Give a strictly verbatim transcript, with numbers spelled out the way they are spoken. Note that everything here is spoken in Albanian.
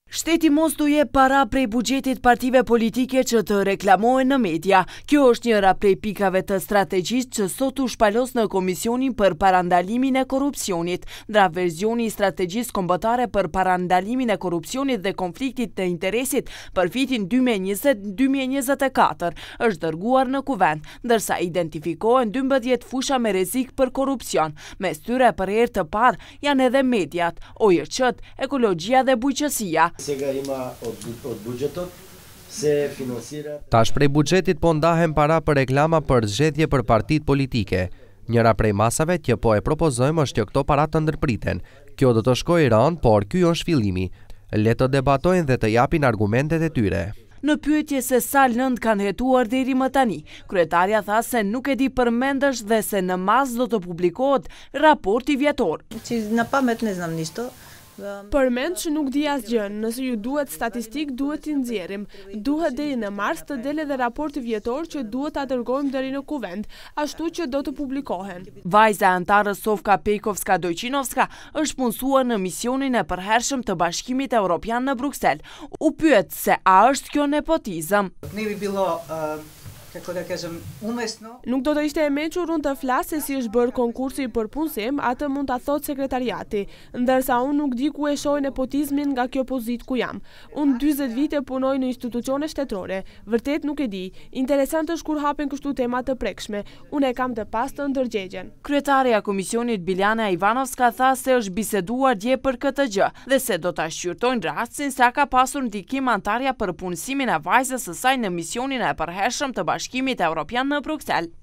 Shteti mos do jep para prej buxhetit partive politike që të reklamohen në media. Kjo është njëra prej pikave të strategjisë që sot u shpalos në Komisionin për Parandalimin e Korrupsionit. Ndra verzioni i strategjisë kombëtare për parandalimin e korrupsionit dhe konfliktit të interesit për vitin dy mijë e njëzet dy mijë e njëzet e katër është dërguar në Kuvend, ndërsa identifikohen dymbëdhjetë fusha me rrezik për korrupsion. Mes tyre për herë të parë janë edhe mediat, O J Q-t, ekologjia dhe bujqësia. Tash prej buxhetit po ndahen para për reklama për zgjedhje për partitë politike. Njëra prej masave që po e propozojmë është që këto para të ndërpriten. Kjo do të shkojë rënd, por ky është fillimi. Le të debatojnë dhe të japin argumentet e tyre. Në pyetje se sa lënd kanë hetuar deri më tani, kryetarja tha se nuk e di përmendesh dhe se në mas do të publikohet raporti vjetor. Përmend që nuk di asgjë, nëse ju duhet statistik, duhet t'i nxjerrim. Duhet deri në mars të dele dhe raporti vjetor që duhet ta dërgojmë deri në Kuvend, ashtu që do të publikohen. Vajza e antarës Sofka Pejkovska-Dojqinovska është punësuar në misionin e përhershëm të Bashkimit Evropian në Bruksel. U pyet se a është kjo nepotizëm. Nuk do të ishte e mençur unë të flas se si është bërë konkursi për punësim, atë mund ta thotë sekretariati, ndërsa unë nuk di ku e shoh nepotizmin nga kjo pozitë ku jam. Unë dyzet vite punoj në institucione shtetërore, vërtet nuk e di. Interesant është kur hapen kështu tema të prekshme. Unë e kam të pastë ndërgjegjen. Kryetaria e Komisionit Biljana Ivanovska tha se është biseduar dje për këtë gjë dhe se do ta shqyrtojnë rastin sa ka pasur ndikim antarja për punësimin e vajzës së saj në misionin e përhershëm të Bashkimit Evropian në Bruksel.